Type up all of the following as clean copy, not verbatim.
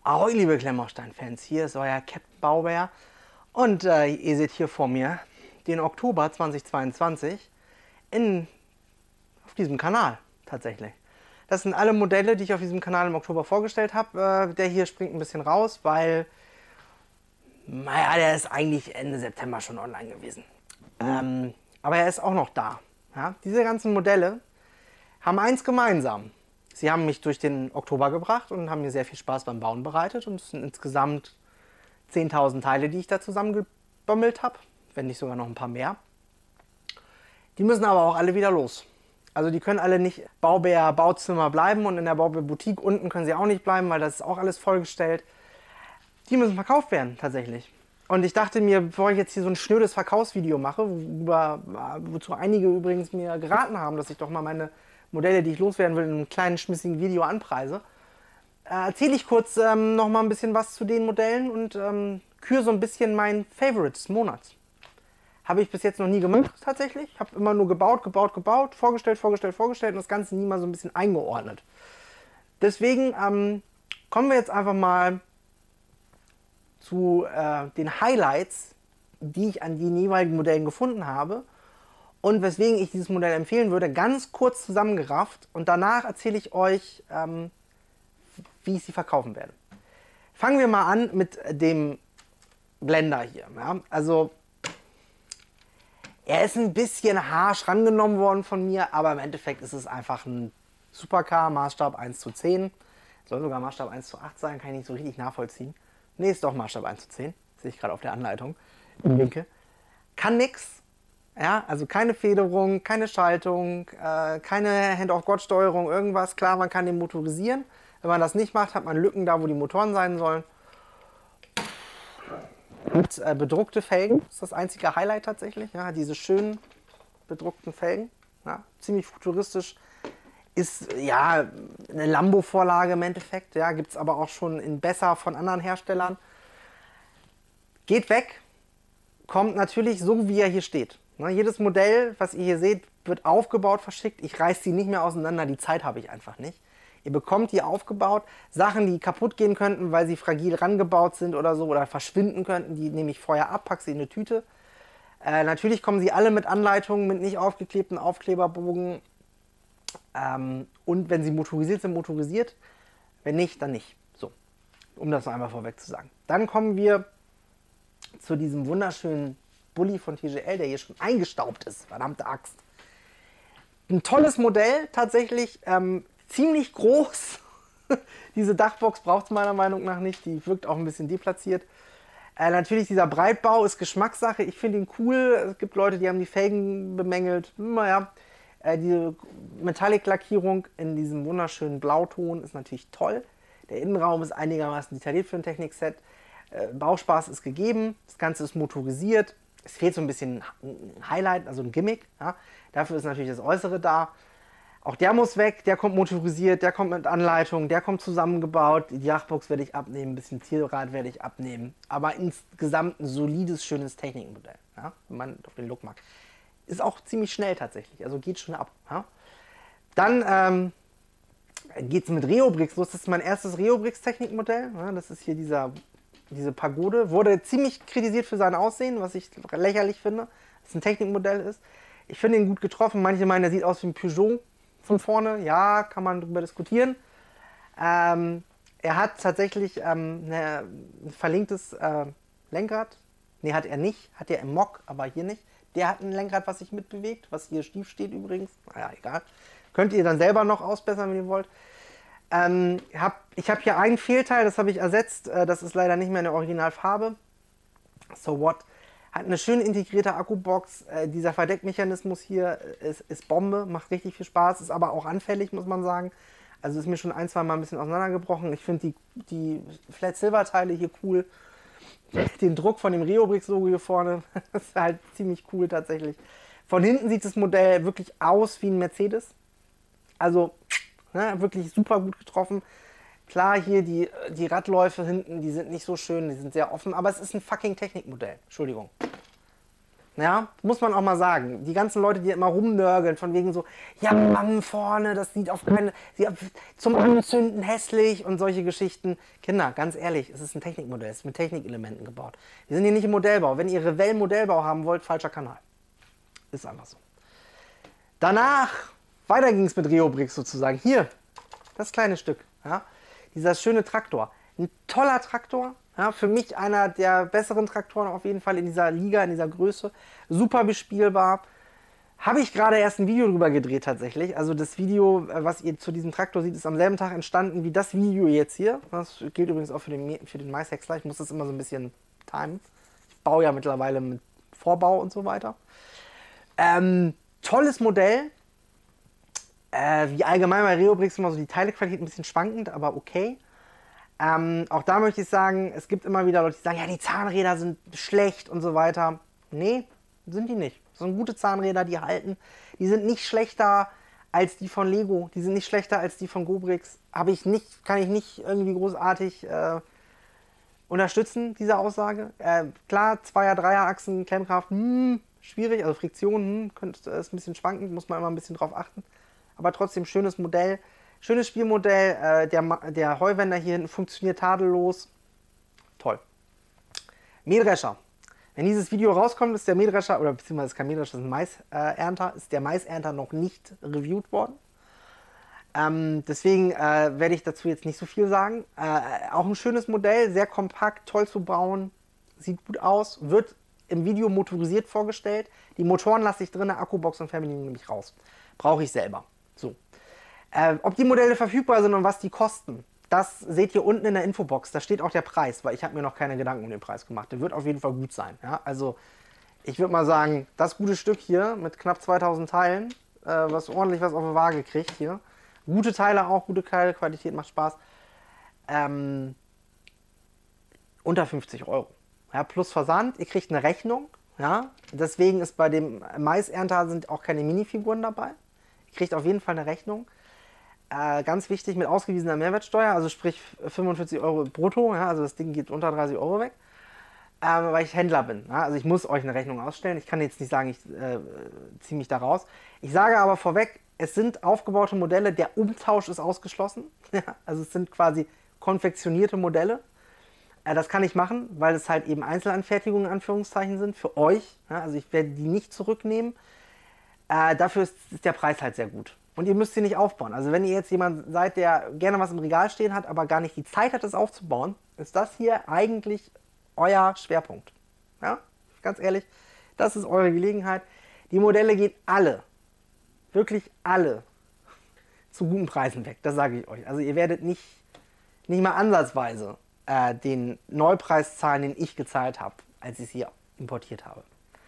Ahoi, liebe Klemmbaustein-Fans, hier ist euer Captain Baubär und ihr seht hier vor mir den Oktober 2022 auf diesem Kanal tatsächlich. Das sind alle Modelle, die ich auf diesem Kanal im Oktober vorgestellt habe. Der hier springt ein bisschen raus, weil, naja, der ist eigentlich Ende September schon online gewesen. Aber er ist auch noch da. Ja? Diese ganzen Modelle haben eins gemeinsam. Sie haben mich durch den Oktober gebracht und haben mir sehr viel Spaß beim Bauen bereitet. Und es sind insgesamt 10.000 Teile, die ich da zusammengebümmelt habe, wenn nicht sogar noch ein paar mehr. Die müssen aber auch alle wieder los. Also die können alle nicht Baubär Bauzimmer bleiben und in der Baubär Boutique unten können sie auch nicht bleiben, weil das ist auch alles vollgestellt. Die müssen verkauft werden tatsächlich. Und ich dachte mir, bevor ich jetzt hier so ein schnödes Verkaufsvideo mache, wozu einige übrigens mir geraten haben, dass ich doch mal meine Modelle, die ich loswerden will, in einem kleinen schmissigen Video anpreise, erzähle ich kurz noch mal ein bisschen was zu den Modellen und küre so ein bisschen mein Favorite des Monats. Habe ich bis jetzt noch nie gemacht tatsächlich. Ich habe immer nur gebaut, vorgestellt und das Ganze nie mal so ein bisschen eingeordnet. Deswegen kommen wir jetzt einfach mal zu den Highlights, die ich an den jeweiligen Modellen gefunden habe und weswegen ich dieses Modell empfehlen würde, ganz kurz zusammengerafft, und danach erzähle ich euch, wie ich sie verkaufen werde. Fangen wir mal an mit dem Blender hier. Ja? Also er ist ein bisschen harsch rangenommen worden von mir, aber im Endeffekt ist es einfach ein Supercar, Maßstab 1:10. Soll sogar Maßstab 1:8 sein, kann ich nicht so richtig nachvollziehen. Ne, ist doch Maßstab 1:10. Sehe ich gerade auf der Anleitung im Winkel. Kann nix. Ja, also keine Federung, keine Schaltung, keine Hand-of-God-Steuerung, irgendwas. Klar, man kann den motorisieren. Wenn man das nicht macht, hat man Lücken da, wo die Motoren sein sollen. Und bedruckte Felgen ist das einzige Highlight tatsächlich. Ja, diese schönen bedruckten Felgen. Ja, ziemlich futuristisch. Ist ja eine Lambo-Vorlage im Endeffekt. Ja, gibt es aber auch schon in besser von anderen Herstellern. Geht weg. Kommt natürlich so, wie er hier steht. Ne, jedes Modell, was ihr hier seht, wird aufgebaut, verschickt. Ich reiße sie nicht mehr auseinander, die Zeit habe ich einfach nicht. Ihr bekommt die aufgebaut. Sachen, die kaputt gehen könnten, weil sie fragil rangebaut sind oder so, oder verschwinden könnten, die nehme ich vorher ab, packe sie in eine Tüte. Natürlich kommen sie alle mit Anleitungen, mit nicht aufgeklebten Aufkleberbogen. Und wenn sie motorisiert sind, motorisiert. Wenn nicht, dann nicht. So, um das noch einmal vorweg zu sagen. Dann kommen wir zu diesem wunderschönen Bulli von TGL, der hier schon eingestaubt ist. Verdammte Axt. Ein tolles Modell, tatsächlich ziemlich groß. Diese Dachbox braucht es meiner Meinung nach nicht. Die wirkt auch ein bisschen deplatziert. Natürlich, dieser Breitbau ist Geschmackssache. Ich finde ihn cool. Es gibt Leute, die haben die Felgen bemängelt. Naja, diese Metallic-Lackierung in diesem wunderschönen Blauton ist natürlich toll. Der Innenraum ist einigermaßen detailliert für ein Technikset. Bauspaß ist gegeben. Das Ganze ist motorisiert. Es fehlt so ein bisschen ein Highlight, also ein Gimmick. Ja. Dafür ist natürlich das Äußere da. Auch der muss weg, der kommt motorisiert, der kommt mit Anleitung, der kommt zusammengebaut. Die Dachbox werde ich abnehmen, ein bisschen Zielrad werde ich abnehmen. Aber insgesamt ein solides, schönes Technikmodell, ja, wenn man auf den Look mag. Ist auch ziemlich schnell tatsächlich, also geht schon ab. Ja. Dann geht es mit Reobrix los. Das ist mein erstes Reobrix-Technikmodell. Ja, das ist hier diese Pagode. Wurde ziemlich kritisiert für sein Aussehen, was ich lächerlich finde, dass es ein Technikmodell ist. Ich finde ihn gut getroffen. Manche meinen, er sieht aus wie ein Peugeot von vorne. Ja, kann man darüber diskutieren. Er hat tatsächlich ein verlinktes Lenkrad. Ne, hat er nicht. Hat er im Mock, aber hier nicht. Der hat ein Lenkrad, was sich mitbewegt, was hier schief steht übrigens. Naja, egal. Könnt ihr dann selber noch ausbessern, wenn ihr wollt. Ich habe hier ein Fehlteil, das habe ich ersetzt. Das ist leider nicht mehr in der Originalfarbe. So what? Hat eine schön integrierte Akkubox. Dieser Verdeckmechanismus hier ist Bombe, macht richtig viel Spaß, ist aber auch anfällig, muss man sagen. Also ist mir schon ein, zwei Mal ein bisschen auseinandergebrochen. Ich finde die Flat Silver Teile hier cool. Den Druck von dem Reobrix Logo hier vorne, das ist halt ziemlich cool tatsächlich. Von hinten sieht das Modell wirklich aus wie ein Mercedes. Also ne, wirklich super gut getroffen. Klar, hier die Radläufe hinten, die sind nicht so schön, die sind sehr offen, aber es ist ein fucking Technikmodell. Entschuldigung. Ja, muss man auch mal sagen. Die ganzen Leute, die immer rumnörgeln, von wegen so, ja Mann, vorne, das sieht auf keine, zum Anzünden hässlich und solche Geschichten. Kinder, ganz ehrlich, es ist ein Technikmodell, es ist mit Technikelementen gebaut. Wir sind hier nicht im Modellbau. Wenn ihr Revell-Modellbau haben wollt, falscher Kanal. Ist einfach so. Danach, weiter ging es mit Reobrix sozusagen. Hier, das kleine Stück, ja, dieser schöne Traktor. Ein toller Traktor. Ja, für mich einer der besseren Traktoren auf jeden Fall in dieser Liga, in dieser Größe. Super bespielbar. Habe ich gerade erst ein Video drüber gedreht tatsächlich. Also das Video, was ihr zu diesem Traktor seht, ist am selben Tag entstanden wie das Video jetzt hier. Das gilt übrigens auch für den Maishäcksler. Ich muss das immer so ein bisschen timen. Ich baue ja mittlerweile mit Vorbau und so weiter. Tolles Modell. Wie allgemein bei Reobrix immer so die Teilequalität ein bisschen schwankend, aber okay. Auch da möchte ich sagen, es gibt immer wieder Leute, die sagen, ja, die Zahnräder sind schlecht und so weiter. Nee, sind die nicht. Das sind gute Zahnräder, die halten. Die sind nicht schlechter als die von Lego. Die sind nicht schlechter als die von Gobrix. Kann ich nicht irgendwie großartig unterstützen, diese Aussage. Klar, 2er, 3er Achsen, Klemmkraft, schwierig. Also Friktion, ist ein bisschen schwankend, muss man immer ein bisschen drauf achten. Aber trotzdem schönes Modell. Schönes Spielmodell, der Heuwender hier hinten funktioniert tadellos. Toll. Mähdrescher. Wenn dieses Video rauskommt, ist der Mähdrescher, oder beziehungsweise kein Mähdrescher, ist ein Maisernter, ist der Maisernter noch nicht reviewt worden. Deswegen werde ich dazu jetzt nicht so viel sagen. Auch ein schönes Modell, sehr kompakt, toll zu bauen, sieht gut aus, wird im Video motorisiert vorgestellt. Die Motoren lasse ich drin, Akkubox und Fernbedienung nehme ich raus. Brauche ich selber. So. Ob die Modelle verfügbar sind und was die kosten, das seht ihr unten in der Infobox. Da steht auch der Preis, weil ich habe mir noch keine Gedanken um den Preis gemacht. Der wird auf jeden Fall gut sein. Ja? Also ich würde mal sagen, das gute Stück hier mit knapp 2000 Teilen, was ordentlich was auf die Waage kriegt hier. Gute Teile auch, gute Teilqualität, macht Spaß. Unter 50 €. Ja, plus Versand, ihr kriegt eine Rechnung. Ja? Deswegen ist bei dem Maisernter sind auch keine Minifiguren dabei. Ihr kriegt auf jeden Fall eine Rechnung. Ganz wichtig, mit ausgewiesener Mehrwertsteuer, also sprich 45 € brutto, ja, also das Ding geht unter 30 € weg, weil ich Händler bin. Ja, also ich muss euch eine Rechnung ausstellen. Ich kann jetzt nicht sagen, ich ziehe mich da raus. Ich sage aber vorweg, es sind aufgebaute Modelle, der Umtausch ist ausgeschlossen. Ja, also es sind quasi konfektionierte Modelle. Das kann ich machen, weil es halt eben Einzelanfertigungen in Anführungszeichen sind für euch. Ja, also ich werde die nicht zurücknehmen. Dafür ist der Preis halt sehr gut. Und ihr müsst sie nicht aufbauen. Also wenn ihr jetzt jemand seid, der gerne was im Regal stehen hat, aber gar nicht die Zeit hat, es aufzubauen, ist das hier eigentlich euer Schwerpunkt. Ja, ganz ehrlich, das ist eure Gelegenheit. Die Modelle gehen alle, wirklich alle, zu guten Preisen weg. Das sage ich euch. Also ihr werdet nicht mal ansatzweise den Neupreis zahlen, den ich gezahlt habe, als ich es hier importiert habe.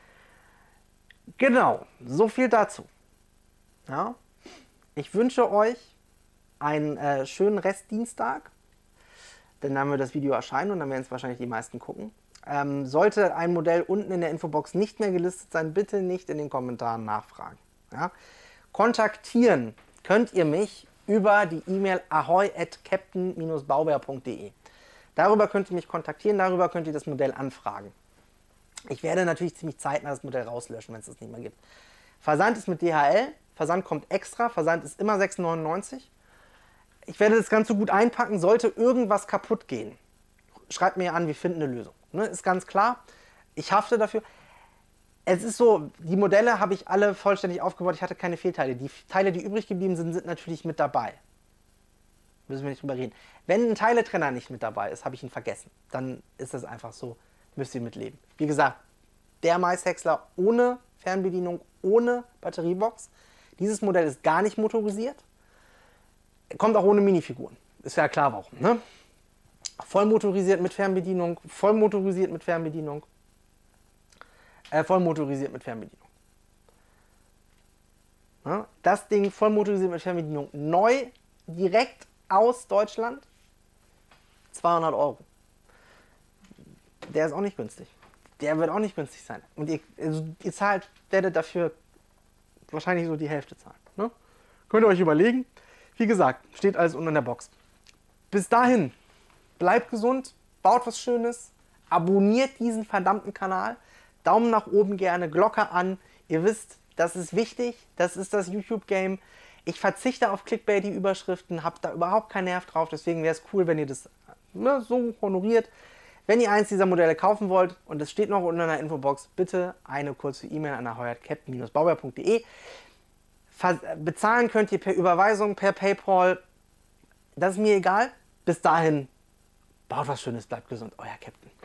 Genau, so viel dazu. Ja. Ich wünsche euch einen schönen Restdienstag, denn dann wird das Video erscheinen und dann werden es wahrscheinlich die meisten gucken. Sollte ein Modell unten in der Infobox nicht mehr gelistet sein, bitte nicht in den Kommentaren nachfragen. Ja? Kontaktieren könnt ihr mich über die E-Mail ahoy@captain-bauwehr.de. Darüber könnt ihr mich kontaktieren, darüber könnt ihr das Modell anfragen. Ich werde natürlich ziemlich zeitnah das Modell rauslöschen, wenn es das nicht mehr gibt. Versand ist mit DHL. Versand kommt extra, Versand ist immer 6,99 €. Ich werde das Ganze gut einpacken, sollte irgendwas kaputt gehen. Schreibt mir an, wir finden eine Lösung. Ne, ist ganz klar, ich hafte dafür. Es ist so, die Modelle habe ich alle vollständig aufgebaut, ich hatte keine Fehlteile. Die Teile, die übrig geblieben sind, sind natürlich mit dabei. Müssen wir nicht drüber reden. Wenn ein Teiletrenner nicht mit dabei ist, habe ich ihn vergessen. Dann ist das einfach so, müsst ihr mitleben. Wie gesagt, der Maishäcksler ohne Fernbedienung, ohne Batteriebox. Dieses Modell ist gar nicht motorisiert, kommt auch ohne Minifiguren. Ist ja klar warum. Ne? Voll motorisiert mit Fernbedienung, voll motorisiert mit Fernbedienung, voll motorisiert mit Fernbedienung. Ja? Das Ding voll motorisiert mit Fernbedienung, neu, direkt aus Deutschland, 200 €. Der ist auch nicht günstig. Der wird auch nicht günstig sein. Und ihr werdet dafür wahrscheinlich so die Hälfte zahlen. Ne? Könnt ihr euch überlegen. Wie gesagt, steht alles unten in der Box. Bis dahin, bleibt gesund, baut was Schönes, abonniert diesen verdammten Kanal, Daumen nach oben gerne, Glocke an. Ihr wisst, das ist wichtig, das ist das YouTube-Game. Ich verzichte auf Clickbaity-Überschriften, habt da überhaupt keinen Nerv drauf, deswegen wäre es cool, wenn ihr das so honoriert. Wenn ihr eins dieser Modelle kaufen wollt, und es steht noch unter einer Infobox, bitte eine kurze E-Mail an heuertcap-bauer.de. Bezahlen könnt ihr per Überweisung, per PayPal. Das ist mir egal. Bis dahin, baut was Schönes, bleibt gesund. Euer Captain.